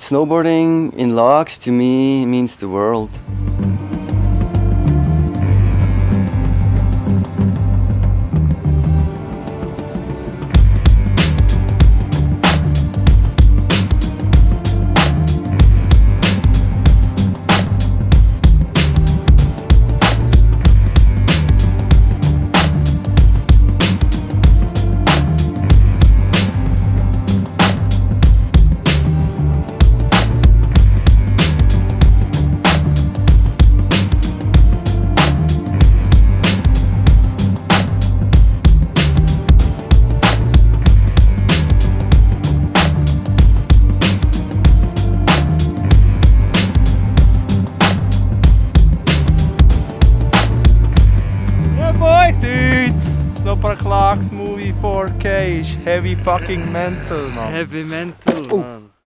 Snowboarding in LAAX to me means the world. Dude, Snowpark LAAX movie 4K is heavy fucking mental, man. Heavy mental, man.